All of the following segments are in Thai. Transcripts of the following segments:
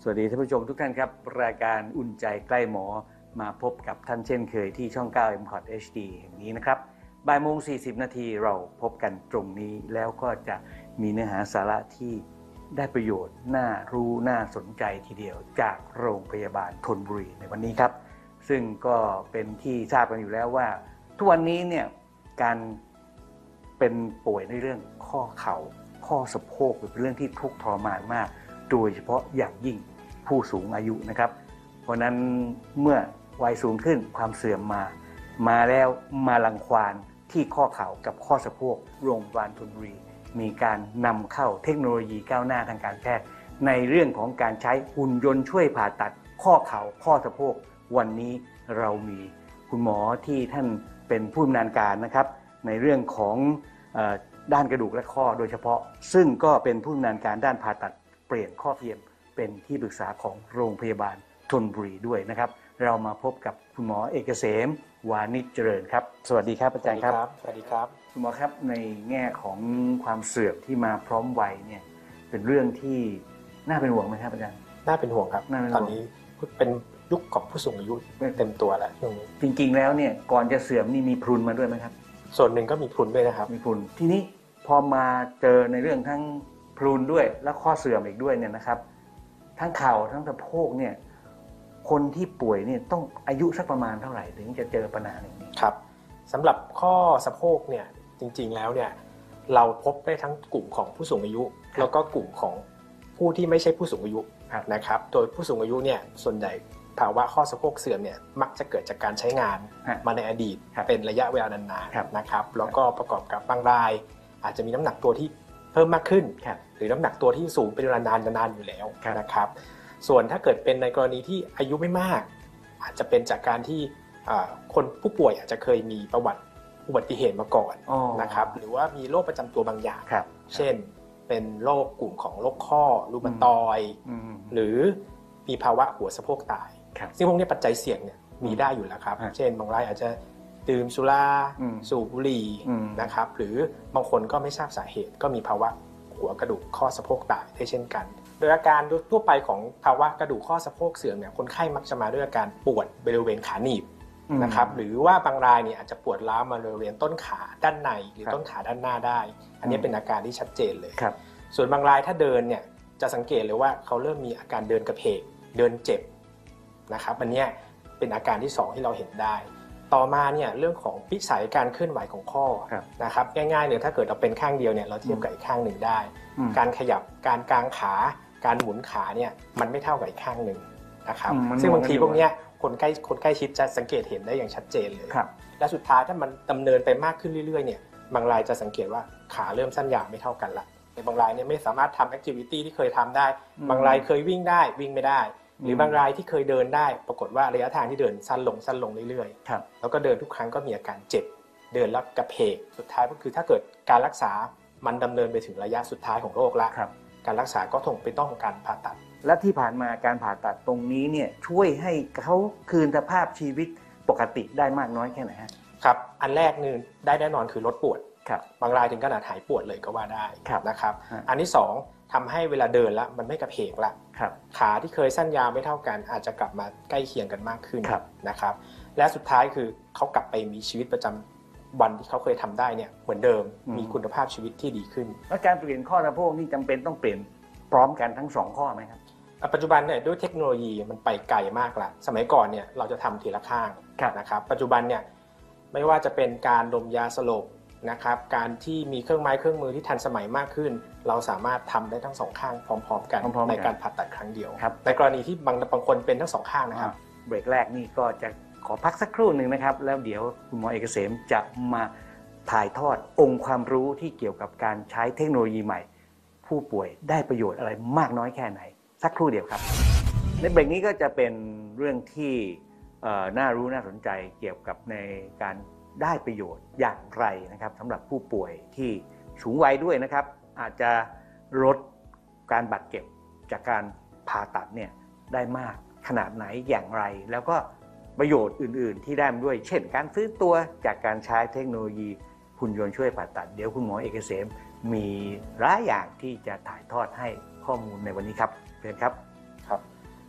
สวัสดีท่านผู้ชมทุกท่านครับรายการอุ่นใจใกล้หมอมาพบกับท่านเช่นเคยที่ช่อง 9 MCOT HD แห่งนี้นะครับบ่ายโมง40 นาทีเราพบกันตรงนี้แล้วก็จะมีเนื้อหาสาระที่ได้ประโยชน์น่ารู้น่าสนใจทีเดียวจากโรงพยาบาลธนบุรีในวันนี้ครับซึ่งก็เป็นที่ทราบกันอยู่แล้วว่าทุกวันนี้เนี่ยการเป็นป่วยในเรื่องข้อเข่าข้อสะโพกเป็นเรื่องที่ทุกข์ทรมานมากโดยเฉพาะอย่างยิ่งผู้สูงอายุนะครับเพราะนั้นเมื่อวัยสูงขึ้นความเสื่อมมาแล้วมารังควานที่ข้อเข่ากับข้อสะโพกโรงพยาบาลธนบุรีมีการนำเข้าเทคโนโลยีก้าวหน้าทางการแพทย์ในเรื่องของการใช้หุ่นยนต์ช่วยผ่าตัดข้อเข่าข้อสะโพกวันนี้เรามีคุณหมอที่ท่านเป็นผู้ชำนาญการนะครับในเรื่องของด้านกระดูกและข้อโดยเฉพาะซึ่งก็เป็นผู้ชำนาญการด้านผ่าตัดเปลี่ยนข้อเทียมเป็นที่ปรึกษาของโรงพยาบาลธนบุรีด้วยนะครับเรามาพบกับคุณหมอเอกเกษมวานิชเจริญครับสวัสดีครับอาจารย์ครับสวัสดีครับคุณหมอครับในแง่ของความเสื่อมที่มาพร้อมวัยเนี่ยเป็นเรื่องที่น่าเป็นห่วงไหมครับอาจารย์น่าเป็นห่วงครับตอนนี้เป็นยุคของผู้สูงอายุเต็มตัวแล้วช่วงนี้จริงๆแล้วเนี่ยก่อนจะเสื่อมนี่มีพรุนมาด้วยไหมครับส่วนหนึ่งก็มีพรุนด้วยนะครับมีพรุนทีนี้พอมาเจอในเรื่องทั้งพรุนด้วยและข้อเสื่อมอีกด้วยเนี่ยนะครับทั้งเข่าทั้งสะโพกเนี่ยคนที่ป่วยเนี่ยต้องอายุสักประมาณเท่าไหร่ถึงจะเจอปัญหาอย่างนี้ครับสำหรับข้อสะโพกเนี่ยจริงๆแล้วเนี่ยเราพบได้ทั้งกลุ่มของผู้สูงอายุแล้วก็กลุ่มของผู้ที่ไม่ใช่ผู้สูงอายุนะครับโดยผู้สูงอายุเนี่ยส่วนใหญ่ภาวะข้อสะโพกเสื่อมเนี่ยมักจะเกิดจากการใช้งานมาในอดีตเป็นระยะเวลานานๆนะครับแล้วก็ประกอบกับบางรายอาจจะมีน้ำหนักตัวที่เพิ่มมากขึ้นหรือน้ำหนักตัวที่สูงเป็นเวลานานอยู่แล้วนะครับส่วนถ้าเกิดเป็นในกรณีที่อายุไม่มากอาจจะเป็นจากการที่คนผู้ป่วยอาจจะเคยมีประวัติอุบัติเหตุมาก่อนนะครับหรือว่ามีโรคประจำตัวบางอย่างเช่นเป็นโรคกลุ่มของโรคข้อรูมาตอยด์หรือมีภาวะหัวสะโพกตายซึ่งพวกนี้ปัจจัยเสี่ยงเนี่ยมีได้อยู่แล้วครับเช่นบางรายอาจจะดื่มสุราสูบบุหรี่นะครับหรือบางคนก็ไม่ทราบสาเหตุก็มีภาวะหัวกระดูกข้อสะโพกตายได้เช่นกันโดยอาการทั่วไปของภาวะกระดูกข้อสะโพกเสื่อมเนี่ยคนไข้มักจะมาด้วยอาการปวดบริเวณขาหนีบนะครับหรือว่าบางรายเนี่ยอาจจะปวดร้าวมาบริเวณต้นขาด้านในหรือต้นขาด้านหน้าได้อันนี้เป็นอาการที่ชัดเจนเลยส่วนบางรายถ้าเดินเนี่ยจะสังเกตเลยว่าเขาเริ่มมีอาการเดินกระเพกเดินเจ็บนะครับอันนี้เป็นอาการที่2ที่เราเห็นได้ต่อมาเนี่ยเรื่องของวิสัยการเคลื่อนไหวของข้อนะครับง่ายๆเลยถ้าเกิดเราเป็นข้างเดียวเนี่ยเราเทียบกับอีกข้างหนึ่งได้การขยับการกางขาการหมุนขาเนี่ยมันไม่เท่ากับอีกข้างหนึ่งนะครับซึ่งบางทีพวกนี้คนใกล้ชิดจะสังเกตเห็นได้อย่างชัดเจนเลยและสุดท้ายถ้ามันดำเนินไปมากขึ้นเรื่อยๆเนี่ยบางรายจะสังเกตว่าขาเริ่มสั้นยาวไม่เท่ากันละในบางรายเนี่ยไม่สามารถทำแอคทิวิตี้ที่เคยทำได้บางรายเคยวิ่งได้วิ่งไม่ได้หรือบางรายที่เคยเดินได้ปรากฏว่าระยะทางที่เดินสั้นลงเรื่อยๆแล้วก็เดินทุกครั้งก็มีอาการเจ็บเดินแล้วกระเพกสุดท้ายก็คือถ้าเกิดการรักษามันดำเนินไปถึงระยะสุดท้ายของโรคละการรักษาก็คงเป็นต้องการผ่าตัดและที่ผ่านมาการผ่าตัดตรงนี้เนี่ยช่วยให้เขาคืนสภาพชีวิตปกติได้มากน้อยแค่ไหนฮะครับอันแรกนึงได้แน่นอนคือลดปวดบางรายถึงขนาดหายปวดเลยก็ว่าได้นะครับอันที่2ทำให้เวลาเดินแล้วมันไม่กระเพกละขาที่เคยสั้นยาวไม่เท่ากันอาจจะกลับมาใกล้เคียงกันมากขึ้นนะครับและสุดท้ายคือเขากลับไปมีชีวิตประจำวันที่เขาเคยทำได้เนี่ยเหมือนเดิมมีคุณภาพชีวิตที่ดีขึ้นแล้วการเปลี่ยนข้อสะโพกนี่จำเป็นต้องเปลี่ยนพร้อมกันทั้ง2ข้อไหมครับปัจจุบันเนี่ยด้วยเทคโนโลยีมันไปไกลมากละสมัยก่อนเนี่ยเราจะทำทีละข้างนะครับปัจจุบันเนี่ยไม่ว่าจะเป็นการดมยาสลบนะครับการที่มีเครื่องไม้เครื่องมือที่ทันสมัยมากขึ้นเราสามารถทำได้ทั้ง2ข้างพร้อมๆกันในการผ่าตัดครั้งเดียวในกรณีที่บางคนเป็นทั้ง2ข้างนะครับเบรกแรกนี่ก็จะขอพักสักครู่หนึ่งนะครับแล้วเดี๋ยวคุณหมอเอกเกษมจะมาถ่ายทอดองค์ความรู้ที่เกี่ยวกับการใช้เทคโนโลยีใหม่ผู้ป่วยได้ประโยชน์อะไรมากน้อยแค่ไหนสักครู่เดียวครับในเบรกนี้ก็จะเป็นเรื่องที่น่ารู้น่าสนใจเกี่ยวกับในการได้ประโยชน์อย่างไรนะครับสำหรับผู้ป่วยที่สูงวัยด้วยนะครับอาจจะลดการบาดเจ็บจากการผ่าตัดเนี่ยได้มากขนาดไหนอย่างไรแล้วก็ประโยชน์อื่นๆที่ได้มาด้วยเช่นการฟื้นตัวจากการใช้เทคโนโลยีหุ่นยนต์ช่วยผ่าตัดเดี๋ยวคุณหมอเอกเกษมมีหลายอย่างที่จะถ่ายทอดให้ข้อมูลในวันนี้ครับเชิญครับ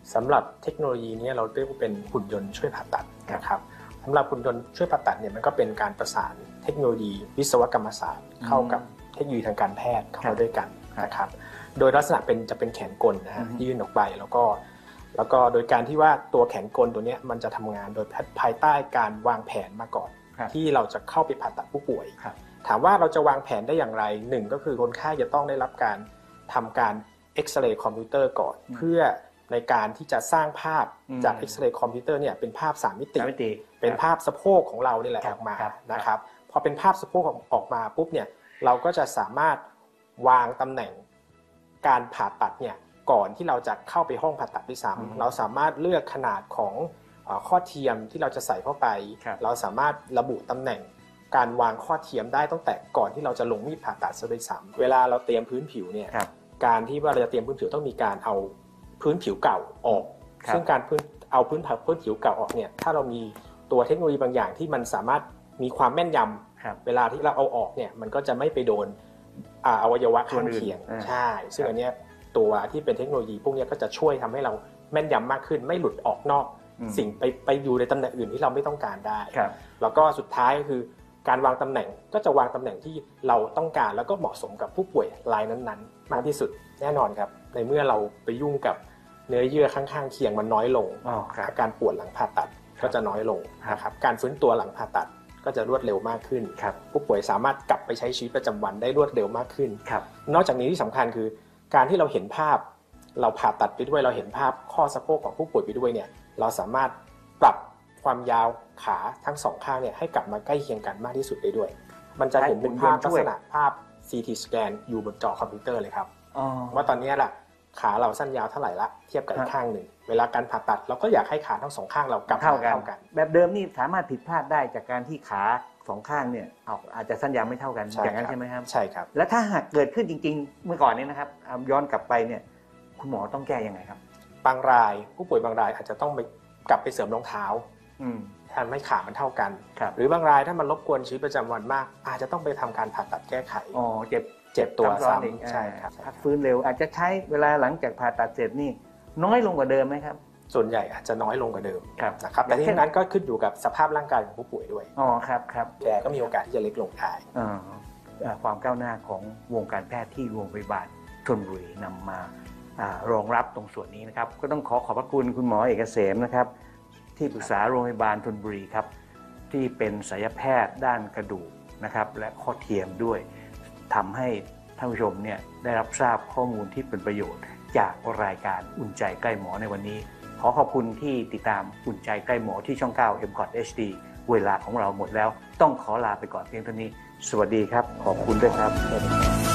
สำหรับเทคโนโลยีนี้เราเรียกว่าเป็นหุ่นยนต์ช่วยผ่าตัดนะครับสำหรับหุ่นยนต์ช่วยผ่าตัดเนี่ยมันก็เป็นการประสานเทคโนโลยีวิศวกรรมศาสตร์เข้ากับเทคโนโลยีทางการแพทย์เข้ามาด้วยกันนะครับโดยลักษณะจะเป็นแขนกลนะฮะยื่นออกไปแล้วก็โดยการที่ว่าตัวแขนกลตัวนี้มันจะทำงานโดยภายใต้การวางแผนมาก่อนที่เราจะเข้าไปผ่าตัดผู้ป่วยถามว่าเราจะวางแผนได้อย่างไรหนึ่งก็คือคนไข้จะต้องได้รับการทำการเอ็กซเรย์คอมพิวเตอร์ก่อนเพื่อในการที่จะสร้างภาพจากเอ็กซเรย์คอมพิวเตอร์เนี่ยเป็นภาพ3 มิติเป็นภาพสะโพกของเรานี่แหละออกมานะครับพอเป็นภาพสะโพกออกมาปุ๊บเนี่ยเราก็จะสามารถวางตำแหน่งการผ่าตัดเนี่ยก่อนที่เราจะเข้าไปห้องผ่าตัดด้วยซ้ำเราสามารถเลือกขนาดของข้อเทียมที่เราจะใส่เข้าไปเราสามารถระบุตำแหน่งการวางข้อเทียมได้ตั้งแต่ก่อนที่เราจะลงมีดผ่าตัดซะด้วยซ้ำเวลาเราเตรียมพื้นผิวเนี่ยการที่ว่าเราจะเตรียมพื้นผิวต้องมีการเอาพื้นผิวเก่าออกซึ่งการเอาพื้นผิวเก่าออกเนี่ยถ้าเรามีตัวเทคโนโลยีบางอย่างที่มันสามารถมีความแม่นยำเวลาที่เราเอาออกเนี่ยมันก็จะไม่ไปโดนอวัยวะข้างเคียงใช่ซึ่งอันนี้ตัวที่เป็นเทคโนโลยีพวกนี้ก็จะช่วยทำให้เราแม่นยำมากขึ้นไม่หลุดออกนอกสิ่งไปอยู่ในตำแหน่งอื่นที่เราไม่ต้องการได้แล้วก็สุดท้ายก็คือการวางตำแหน่งก็จะวางตำแหน่งที่เราต้องการแล้วก็เหมาะสมกับผู้ป่วยรายนั้นๆมากที่สุดแน่นอนครับในเมื่อเราไปยุ่งกับเนื้อเยื่อข้างๆเคียงมันน้อยลงอาการปวดหลังผ่าตัดก็จะน้อยลงนะครับการฟื้นตัวหลังผ่าตัดก็จะรวดเร็วมากขึ้นผู้ป่วยสามารถกลับไปใช้ชีวิตประจำวันได้รวดเร็วมากขึ้นนอกจากนี้ที่สำคัญคือการที่เราเห็นภาพเราผ่าตัดไปด้วยเราเห็นภาพข้อสะโพกของผู้ป่วยไปด้วยเนี่ยเราสามารถปรับความยาวขาทั้งสองข้างเนี่ยให้กลับมาใกล้เคียงกันมากที่สุดได้ด้วยมันจะเห็นเป็นภาพลักษณะภาพ CT สแกนอยู่บนจอคอมพิวเตอร์เลยครับว่าตอนนี้ล่ะขาเราสั้นยาวเท่าไหร่ละเทียบกับอีกข้างหนึ่งเวลาการผ่าตัดเราก็อยากให้ขาทั้งสองข้างเรากลับเท่ากันแบบเดิมนี่สามารถผิดพลาดได้จากการที่ขาสองข้างเนี่ยอาจจะสั้นยาวไม่เท่ากันอย่างนั้นใช่ไหมครับใช่ครับแล้วถ้าหากเกิดขึ้นจริงๆเมื่อก่อนนี้นะครับย้อนกลับไปเนี่ยคุณหมอต้องแก้ยังไงครับบางรายผู้ป่วยบางรายอาจจะต้องไปกลับไปเสริมรองเท้าทำให้ขามันเท่ากันหรือบางรายถ้ามันรบกวนชีวิตประจำวันมากอาจจะต้องไปทำการผ่าตัดแก้ไขเจ็บตัวซ้ำใช่ครับพักฟื้นเร็วอาจจะใช้เวลาหลังจากผ่าตัดเสร็จนี่น้อยลงกว่าเดิมไหมครับส่วนใหญ่อาจจะน้อยลงกว่าเดิมนะครับแต่ที่นั้นก็ขึ้นอยู่กับสภาพร่างกายของผู้ป่วยด้วยครับแผลก็มีโอกาสที่จะเล็กลงได้ความก้าวหน้าของวงการแพทย์ที่โรงพยาบาลธนบุรีนำมารองรับตรงส่วนนี้นะครับก็ต้องขอบพระคุณคุณหมอเอกเกษมนะครับที่ปรึกษาโรงพยาบาลธนบุรีครับที่เป็นศัลยแพทย์ด้านกระดูกนะครับและข้อเทียมด้วยทำให้ท่านผู้ชมเนี่ยได้รับทราบข้อมูลที่เป็นประโยชน์จากรายการอุ่นใจใกล้หมอในวันนี้ขอขอบคุณที่ติดตามอุ่นใจใกล้หมอที่ช่อง 9 MCOT HD เวลาของเราหมดแล้วต้องขอลาไปก่อนเพียงเท่านี้สวัสดีครับขอบคุณด้วยครับ